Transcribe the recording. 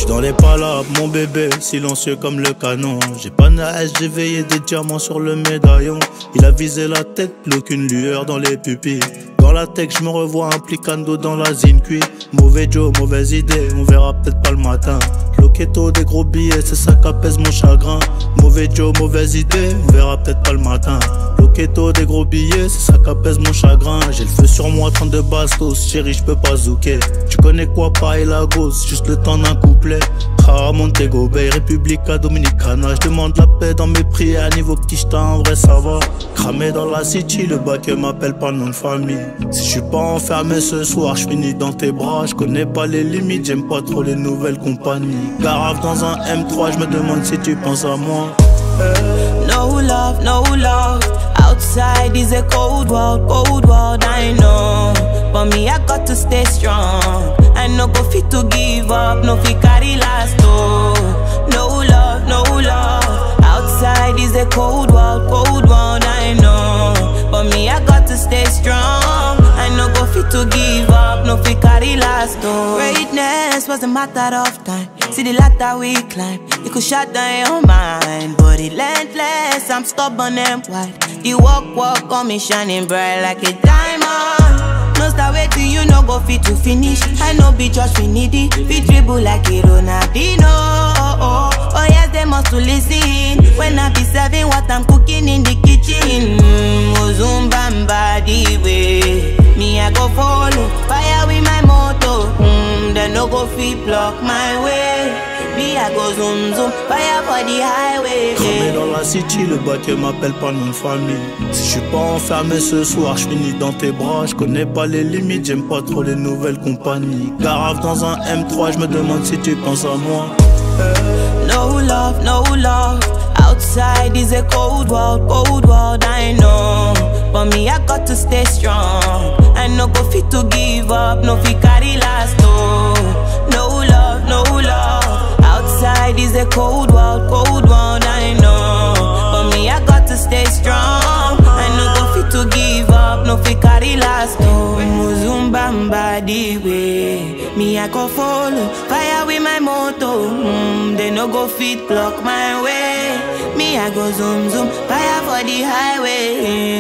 J'suis dans les palabres, mon bébé, silencieux comme le canon. J'ai pas de hache, j'ai veillé des diamants sur le médaillon. Il a visé la tête, plus aucune lueur dans les pupilles. Dans la tech, je me revois implicando dans la zincuit. Mauvais Joe, mauvaise idée, on verra peut-être pas le matin. Loquetto, des gros billets, c'est ça qu'apaise mon chagrin. Mauvais Joe, mauvaise idée, on verra peut-être pas le matin. Loquetto, des gros billets, c'est ça qu'apaise mon chagrin. J'ai le feu sur moi, 32 bastos, chérie, j'peux pas zouker. Tu connais quoi, pareil la gosse, juste le temps d'un couplet. Ah, Montego Bay, Republica Dominicana. J'demande la paix dans mes prières, niveau petit j't'ai en vrai ça va. Cramé dans la city, le bac m'appelle pas le nom de famille. Si j'suis pas enfermé ce soir, j'finis dans tes bras. J'connais pas les limites, j'aime pas trop les nouvelles compagnies. Garave dans un M3, j'me demande si tu penses à moi. No love, no love. Outside is a cold world, I know. But me, I got to stay strong. I no go fit to give up, no fit carry last, oh. No love, no love. Outside is a cold world, I know. But me, I got to stay strong. I no go fit to give up, no fit carry last, oh. Greatness was a matter of time. See the ladder we climb, it could shut down your mind, but relentless, I'm stubborn and wide. The walk on me shining bright like a diamond. No start waiting, you no go fit to finish. I know be just finity, fit dribble like a Ronaldinho. Oh yes, they must to listen when I be serving what I'm cooking in the kitchen. Ozumbamba the way, me I go follow fire with my moto. They no go fit block my way. Me I go zoom zoom, fire for the highway. Cramé dans la city, le bac m'appelle pas le nom de famille. Si j'suis pas enfermé ce soir, j'finis dans tes bras. J'connais pas les limites, j'aime pas trop les nouvelles compagnies. Garave dans un M3, j'me demande si tu penses à moi. No love, no love. Outside is a cold world, I know. But me, I got to stay strong. I no go fit to give up, no fit carry last, oh. No love, no love. Outside is a cold world, I know. But me, I got to stay strong. I no go fit to give up, no fit carry last, oh. Muzumbamba the way, me I go follow fire with my moto. They no go fit block my way. Me I go zoom zoom, fire for the highway.